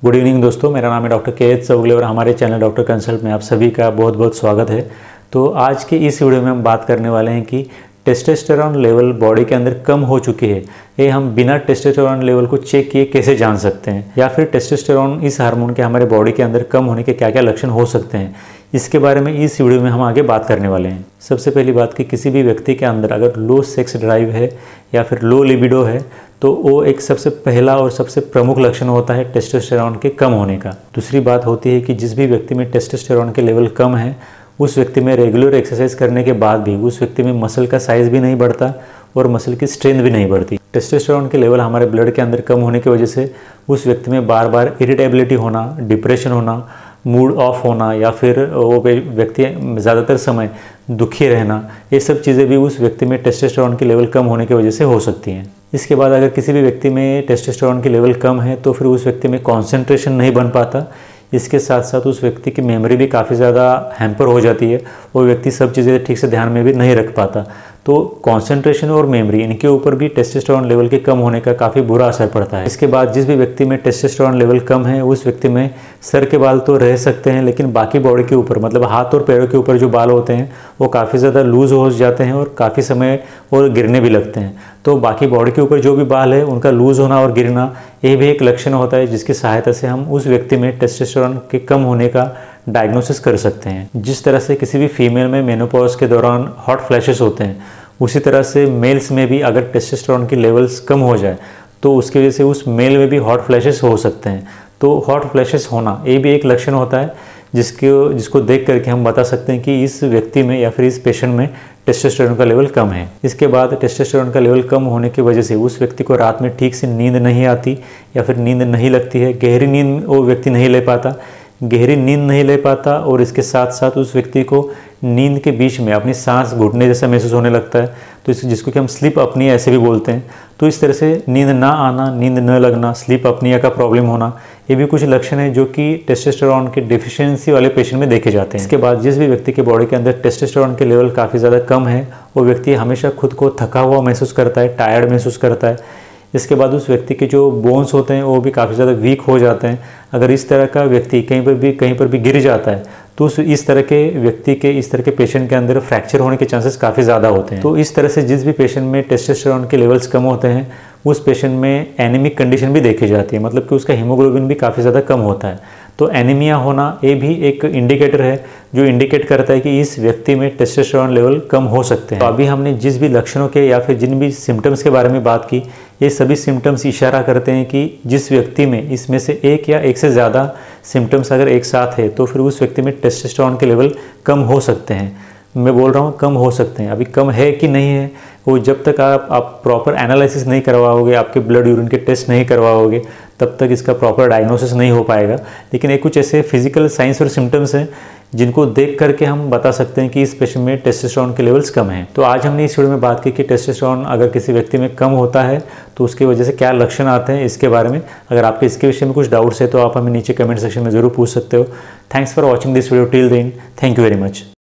Good evening दोस्तों, मेरा नाम है डॉक्टर के.एच. चौगले और हमारे चैनल डॉक्टर कंसल्ट में आप सभी का बहुत बहुत स्वागत है। तो आज की इस वीडियो में हम बात करने वाले हैं कि टेस्टोस्टेरोन लेवल बॉडी के अंदर कम हो चुकी है, ये हम बिना टेस्टोस्टेरोन लेवल को चेक किए कैसे जान सकते हैं, या फिर टेस्टोस्टेरोन इस हार्मोन के हमारे बॉडी के अंदर कम होने के क्या क्या लक्षण हो सकते हैं, इसके बारे में इस वीडियो में हम आगे बात करने वाले हैं। सबसे पहली बात कि किसी भी व्यक्ति के अंदर अगर लो सेक्स ड्राइव है या फिर लो लिबिडो है तो वो एक सबसे पहला और सबसे प्रमुख लक्षण होता है टेस्टोस्टेरोन के कम होने का। दूसरी बात होती है कि जिस भी व्यक्ति में टेस्टोस्टेरोन के लेवल कम है उस व्यक्ति में रेगुलर एक्सरसाइज करने के बाद भी उस व्यक्ति में मसल का साइज़ भी नहीं बढ़ता और मसल की स्ट्रेंथ भी नहीं बढ़ती। टेस्टोस्टेरोन के लेवल हमारे ब्लड के अंदर कम होने की वजह से उस व्यक्ति में बार बार इरिटेबिलिटी होना, डिप्रेशन होना, मूड ऑफ होना या फिर वो व्यक्ति ज़्यादातर समय दुखी रहना, ये सब चीज़ें भी उस व्यक्ति में टेस्टोस्टेरोन के लेवल कम होने की वजह से हो सकती हैं। इसके बाद अगर किसी भी व्यक्ति में टेस्टोस्टेरोन की लेवल कम है तो फिर उस व्यक्ति में कॉन्सेंट्रेशन नहीं बन पाता। इसके साथ साथ उस व्यक्ति की मेमोरी भी काफ़ी ज़्यादा हैम्पर हो जाती है, वो व्यक्ति सब चीज़ें ठीक से ध्यान में भी नहीं रख पाता। तो कंसंट्रेशन और मेमोरी इनके ऊपर भी टेस्टोस्टेरोन लेवल के कम होने का काफ़ी बुरा असर पड़ता है। इसके बाद जिस भी व्यक्ति में टेस्टोस्टेरोन लेवल कम है उस व्यक्ति में सर के बाल तो रह सकते हैं, लेकिन बाकी बॉडी के ऊपर मतलब हाथ और पैरों के ऊपर जो बाल होते हैं वो काफ़ी ज़्यादा लूज हो जाते हैं और काफ़ी समय और गिरने भी लगते हैं। तो बाकी बॉडी के ऊपर जो भी बाल है उनका लूज होना और गिरना ये भी एक लक्षण होता है जिसकी सहायता से हम उस व्यक्ति में टेस्टोस्टेरोन के कम होने का डायग्नोसिस कर सकते हैं। जिस तरह से किसी भी फीमेल में मेनोपॉज के दौरान हॉट फ्लैशेस होते हैं, उसी तरह से मेल्स में भी अगर टेस्टोस्टेरोन की लेवल्स कम हो जाए तो उसकी वजह से उस मेल में भी हॉट फ्लैशेस हो सकते हैं। तो हॉट फ्लैशेस होना ये भी एक लक्षण होता है जिसको देख करके हम बता सकते हैं कि इस व्यक्ति में या फिर इस पेशेंट में टेस्टोस्टेरोन का लेवल कम है। इसके बाद टेस्टोस्टेरोन का लेवल कम होने की वजह से उस व्यक्ति को रात में ठीक से नींद नहीं आती या फिर नींद नहीं लगती है, गहरी नींद वो व्यक्ति नहीं ले पाता, गहरी नींद नहीं ले पाता और इसके साथ साथ उस व्यक्ति को नींद के बीच में अपनी सांस घुटने जैसा महसूस होने लगता है, तो जिसको कि हम स्लीप अपनिया ऐसे भी बोलते हैं। तो इस तरह से नींद ना आना, नींद न लगना, स्लीप अपनिया का प्रॉब्लम होना, ये भी कुछ लक्षण है जो कि टेस्टोस्टेरोन के डिफिशियंसी वाले पेशेंट में देखे जाते हैं। इसके बाद जिस भी व्यक्ति के बॉडी के अंदर टेस्टोस्टेरोन के लेवल काफ़ी ज़्यादा कम है वो व्यक्ति हमेशा खुद को थका हुआ महसूस करता है, टायर्ड महसूस करता है। इसके बाद उस व्यक्ति के जो बोन्स होते हैं वो भी काफ़ी ज़्यादा वीक हो जाते हैं। अगर इस तरह का व्यक्ति कहीं पर भी गिर जाता है तो इस तरह के पेशेंट के अंदर फ्रैक्चर होने के चांसेस काफ़ी ज़्यादा होते हैं। तो इस तरह से जिस भी पेशेंट में टेस्टोस्टेरोन के लेवल्स कम होते हैं उस पेशेंट में एनीमिक कंडीशन भी देखी जाती है, मतलब कि उसका हीमोग्लोबिन भी काफ़ी ज़्यादा कम होता है। तो एनीमिया होना ये भी एक इंडिकेटर है जो इंडिकेट करता है कि इस व्यक्ति में टेस्टोस्टेरोन लेवल कम हो सकते हैं। तो अभी हमने जिस भी लक्षणों के या फिर जिन भी सिम्टम्स के बारे में बात की, ये सभी सिम्टम्स इशारा करते हैं कि जिस व्यक्ति में इसमें से एक या एक से ज़्यादा सिम्टम्स अगर एक साथ है तो फिर उस व्यक्ति में टेस्टोस्टेरोन के लेवल कम हो सकते हैं। मैं बोल रहा हूँ कम हो सकते हैं, अभी कम है कि नहीं है वो जब तक आप प्रॉपर एनालिसिस नहीं करवाओगे, आपके ब्लड यूरिन के टेस्ट नहीं करवाओगे, तब तक इसका प्रॉपर डायग्नोसिस नहीं हो पाएगा। लेकिन एक कुछ ऐसे फिजिकल साइंस और सिम्टम्स हैं जिनको देख करके हम बता सकते हैं कि इस पेशेंट में टेस्टोस्टेरोन के लेवल्स कम हैं। तो आज हमने इस वीडियो में बात की कि टेस्टोस्टेरोन अगर किसी व्यक्ति में कम होता है तो उसकी वजह से क्या लक्षण आते हैं इसके बारे में। अगर आपके इसके विषय में कुछ डाउट्स है तो आप हमें नीचे कमेंट सेक्शन में ज़रूर पूछ सकते हो। Thanks for watching this video till the end. Thank you very much.